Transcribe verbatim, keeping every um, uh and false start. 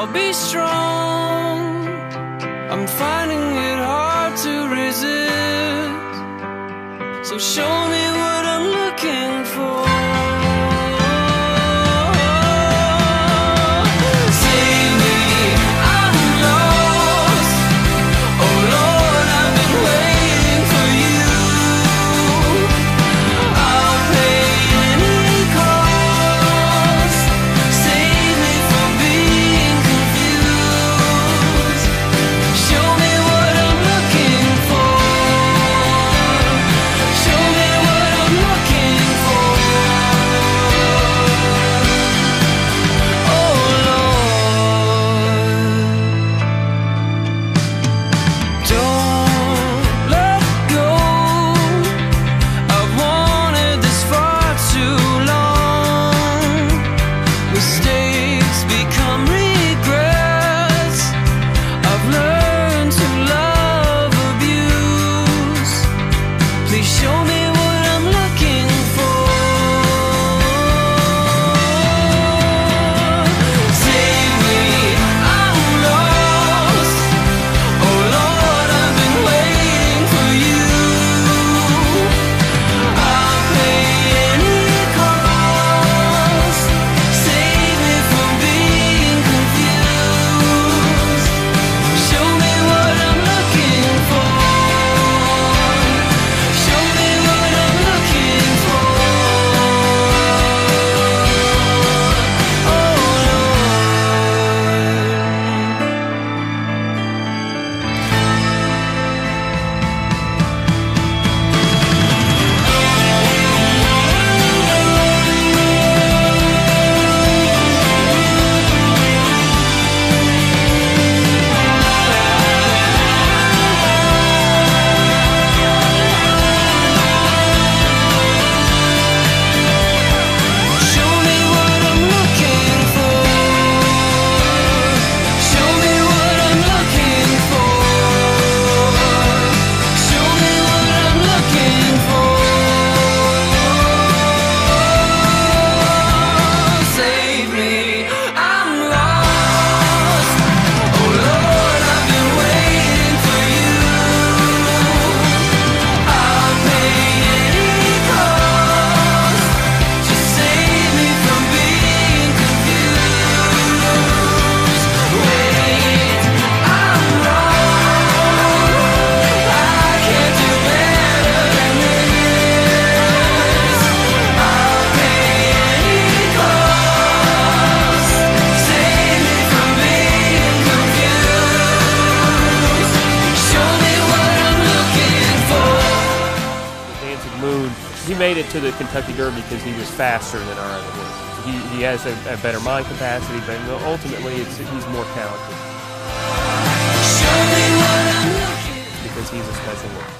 I'll be strong. I'm finding it hard to resist. So show me what I'm looking for. He made it to the Kentucky Derby because he was faster than our other horses. He, he has a, a better mind capacity, but ultimately it's, he's more talented because he's a special horse.